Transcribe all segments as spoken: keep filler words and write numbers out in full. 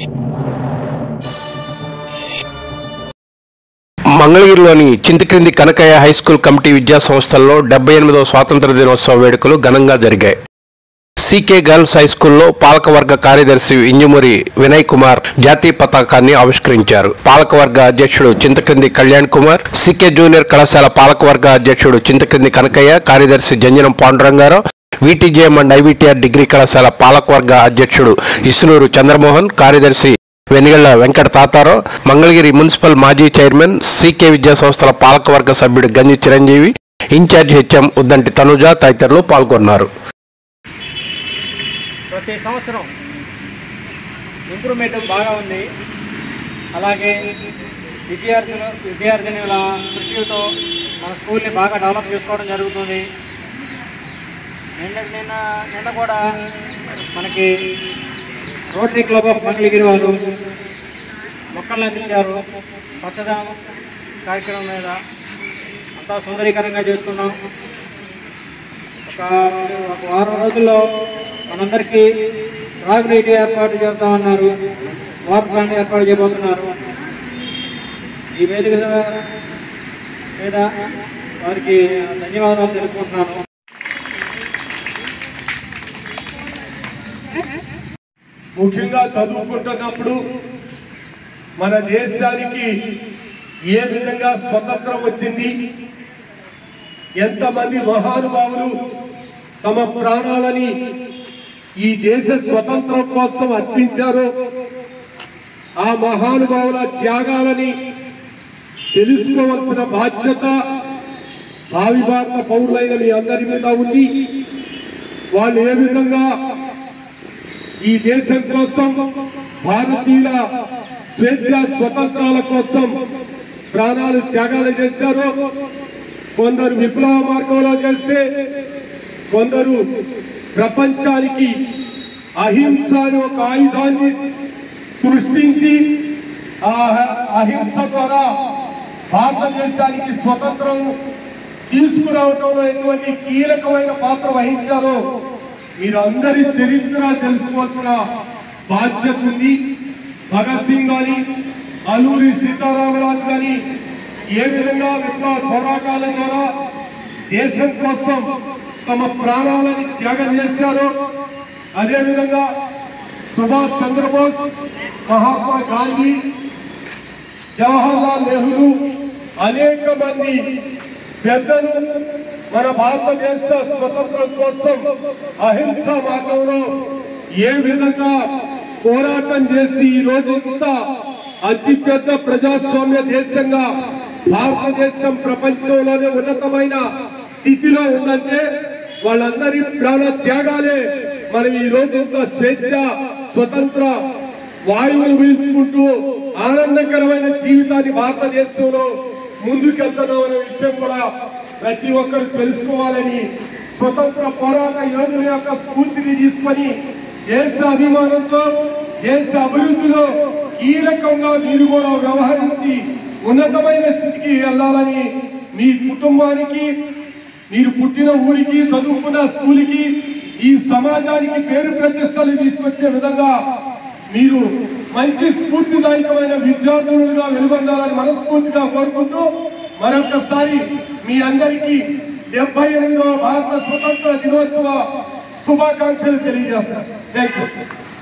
మంగళగిరిలోని Chintakrindi Kanakaiah high school committee విద్యా సంస్థల్లో డెబ్బై ఎనిమిదవ స్వాతంత్ర దినోత్సవ వేడుకలు ఘనంగా జరిగాయి. సీకే గర్ల్స్ హైస్కూల్లో పాలకవర్గ కార్యదర్శి ఇంజమూరి వినయ్ కుమార్ జాతీయ పతాకాన్ని ఆవిష్కరించారు. పాలకవర్గ అధ్యక్షుడు చింతక్రింది కళ్యాణ్ కుమార్, సీకే జూనియర్ కళాశాల పాలకవర్గ అధ్యక్షుడు చింతక్రింది కనకయ్య, కార్యదర్శి Janjanam Pandurangarao, VTJM and IVTR degree కళాశాల పాలకవర్గ అధ్యక్షుడు ఇసునూరు చంద్రమోహన్, కార్యదర్శి వెనిగళ్ల వెంకట తాతారావు, మంగళగిరి మున్సిపల్ మాజీ చైర్మన్, సీకే విద్యా సంస్థల పాలకవర్గ సభ్యుడు గంజి చిరంజీవి, ఇన్ఛార్జి హెచ్ఎం ఉద్దంటి తనుజ తదితరులు పాల్గొన్నారు. ప్రతి సంవత్సరం ఇంప్రూవ్మెంట్ బాగా ఉంది. అలాగే విద్యార్థులు విద్యార్థినుల కృషితో మన స్కూల్ని బాగా డెవలప్ చేసుకోవడం జరుగుతుంది. నిన్న నిన్న నిన్న కూడా మనకి రోటరీ క్లబ్ ఆఫ్ మంగళగిరి వారు మొక్కలు అందించారు. పచ్చదనం కార్యక్రమం మీద అంతా సుందరీకరంగా చేసుకున్నాం. ఒక ఒక వారం రోజుల్లో మనందరికీ త్రాగునీటి ఏర్పాటు చేస్తామన్నారు. వాటర్ ప్లాంట్ ఏర్పాటు చేయబోతున్నారు. ఈ వేదిక మీద వారికి ధన్యవాదాలు తెలుపుకుంటున్నాను. ముఖ్యంగా చదువుకుంటున్నప్పుడు మన దేశానికి ఏ విధంగా స్వతంత్రం వచ్చింది, ఎంతమంది మహానుభావులు తమ ప్రాణాలని ఈ దేశ స్వతంత్రం కోసం అర్పించారో ఆ మహానుభావుల త్యాగాలని తెలుసుకోవాల్సిన బాధ్యత భావి భారత పౌరులైన మీ అందరి మీద ఉంది. వాళ్ళు ఏ విధంగా ఈ దేశం కోసం, భారతీయుల స్వేచ్ఛ స్వతంత్రాల కోసం ప్రాణాలు త్యాగాలు చేశారో, కొందరు విప్లవ మార్గంలో చేస్తే కొందరు ప్రపంచానికి అహింస అనే ఒక ఆయుధాన్ని సృష్టించి ఆ అహింస ద్వారా భారతదేశానికి స్వతంత్రం తీసుకురావడంలో ఎటువంటి కీలకమైన పాత్ర వహించారో మీరందరి చరిత్ర తెలుసుకోవాల్సిన బాధ్యత ఉంది. భగత్ సింగ్ గాని, అల్లూరి సీతారామరాజు గాని ఏ విధంగా విప్లవ పోరాటాల ద్వారా దేశం కోసం తమ ప్రాణాలని త్యాగం చేశారో, అదేవిధంగా సుభాష్ చంద్రబోస్, మహాత్మా గాంధీ, జవహర్లాల్ నెహ్రూ అనేక మంది పెద్దలు మన భారతదేశ స్వతంత్రం కోసం అహింస మార్గంలో ఏ విధంగా పోరాటం చేసి ఈ రోజు ఇంత అతిపెద్ద ప్రజాస్వామ్య దేశంగా భారతదేశం ప్రపంచంలోనే ఉన్నతమైన స్థితిలో ఉందంటే వాళ్ళందరి ప్రాణ త్యాగాలే మనం ఈ రోజు ఇంత స్వేచ్ఛ స్వతంత్ర వాయువులు పీల్చుకుంటూ ఆనందకరమైన జీవితాన్ని భారతదేశంలో ముందుకెళ్తున్నాం అనే విషయం కూడా ప్రతి ఒక్కరు తెలుసుకోవాలని, స్వతంత్ర పోరాట యోధుల యొక్క స్ఫూర్తిని తీసుకొని దేశ అభిమానంతో, దేశ అభివృద్ధిలో కీలకంగా మీరు కూడా వ్యవహరించి ఉన్నతమైన స్థితికి వెళ్లాలని, మీ కుటుంబానికి, మీరు పుట్టిన ఊరికి, చదువుకున్న స్కూల్కి, ఈ సమాజానికి పేరు ప్రతిష్టలు తీసుకొచ్చే విధంగా మీరు మంచి స్ఫూర్తిదాయకమైన విద్యార్థులుగా వెలుగొందాలని మనస్ఫూర్తిగా కోరుకుంటూ మరొకసారి మీ అందరికీ డెబ్బై ఎనిమిదవ భారత స్వతంత్ర దినోత్సవ శుభాకాంక్షలు తెలియజేస్తారు. Thank you.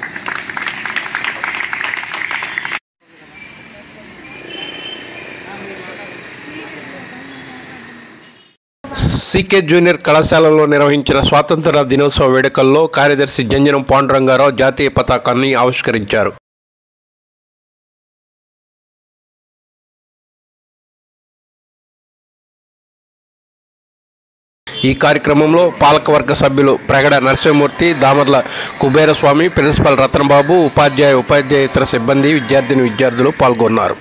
సీకే జూనియర్ కళాశాలలో నిర్వహించిన స్వాతంత్ర దినోత్సవ వేడుకల్లో కార్యదర్శి జంజనం పాండురంగారావు జాతీయ పతాకాన్ని ఆవిష్కరించారు. ఈ కార్యక్రమంలో పాలకవర్గ సభ్యులు ప్రగడ నరసింహమూర్తి, దామర్ల కుబేరస్వామి, ప్రిన్సిపల్ రతనబాబు, ఉపాధ్యాయ ఉపాధ్యాయేతర సిబ్బంది, విద్యార్థిని విద్యార్థులు పాల్గొన్నారు.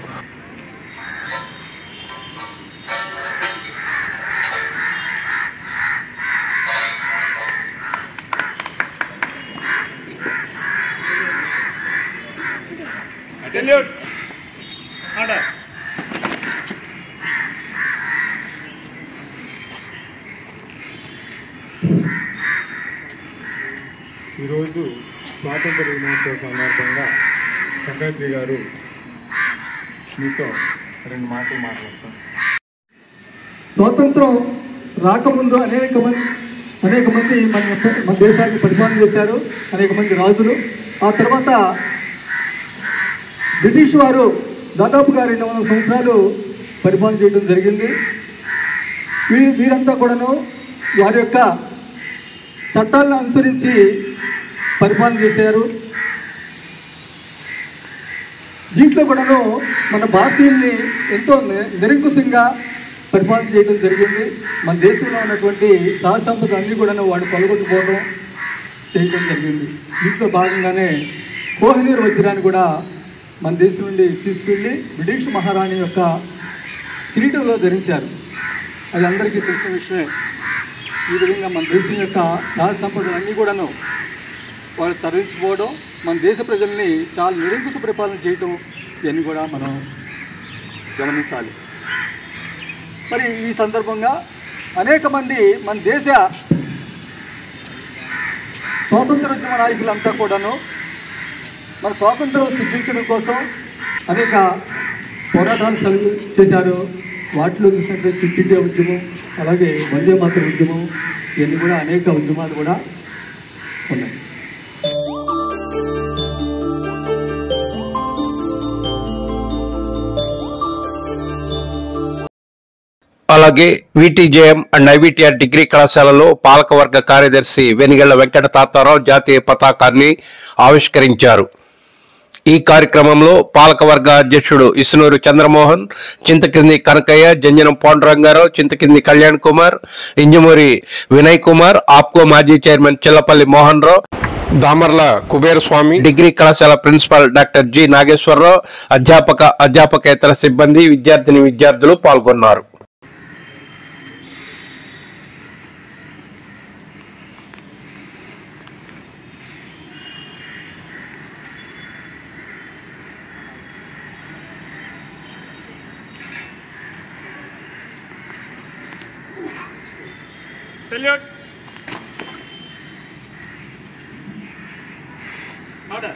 ఈరోజు స్వాతంత్ర దినోత్సవ సందర్భంగా సెక్రటరీ గారు మీతో రెండు మాటలు మాట్లాడతాం. స్వాతంత్రం రాకముందు అనేక మంది అనేక మంది మన మన దేశాన్ని పరిపాలన చేశారు, అనేక మంది రాజులు. ఆ తర్వాత బ్రిటిష్ వారు దాదాపుగా రెండు వందల సంవత్సరాలు పరిపాలన చేయడం జరిగింది. వీ వీరంతా కూడాను వారి యొక్క చట్టాలను అనుసరించి పరిపాలన చేశారు. దీంట్లో కూడాను మన భారతీయుల్ని ఎంతో నిరంకుశంగా పరిపాలన చేయడం జరిగింది. మన దేశంలో ఉన్నటువంటి సహజ సంపద అన్నీ కూడా వాడు కొలగొట్టుకోవడం చేయడం జరిగింది. దీంట్లో భాగంగానే కోహినూర్ వజ్రాన్ని కూడా మన దేశం నుండి తీసుకెళ్ళి బ్రిటిష్ మహారాణి యొక్క కిరీటంలో ధరించారు. అది అందరికీ తెలిసిన విషయమే. ఈ విధంగా మన దేశం యొక్క సహజ సంపదలన్నీ కూడాను వాళ్ళు తరలించిపోవడం, మన దేశ ప్రజల్ని చాలా నిరంకుశ పరిపాలన చేయడం, ఇవన్నీ కూడా మనం గమనించాలి. మరి ఈ సందర్భంగా అనేక మంది మన దేశ స్వాతంత్రోద్యమ నాయకులంతా కూడాను మన స్వాతంత్రం సిద్ధించడం కోసం అనేక పోరాటాలు సలు చేశారు. వాటిలో చూసినట్లయితే క్విట్ ఇండియా ఉద్యమం, అలాగే వందే మాతరం ఉద్యమం, ఇవన్నీ కూడా అనేక ఉద్యమాలు కూడా ఉన్నాయి. అలాగే విటిజేఎం అండ్ ఐవిటిఆర్ డిగ్రీ కళాశాలలో పాలకవర్గ కార్యదర్శి వెనిగళ్ల వెంకట తాతారావు జాతీయ పతాకాన్ని ఆవిష్కరించారు. ఈ కార్యక్రమంలో పాలకవర్గ అధ్యక్షుడు ఇసునూరు చంద్రమోహన్, చింతకింది కనకయ్య, జంజనం పాండురంగారావు, చింతకింది కళ్యాణ్ కుమార్, ఇంజమూరి వినయ్ కుమార్, ఆప్కో మాజీ చైర్మన్ చిల్లపల్లి మోహన్ రావు, దామర్ల కుబేరస్వామి, డిగ్రీ కళాశాల ప్రిన్సిపాల్ డాక్టర్ జి నాగేశ్వరరావు, అధ్యాపక అధ్యాపకేతర సిబ్బంది, విద్యార్థిని విద్యార్థులు పాల్గొన్నారు. Salute. Order.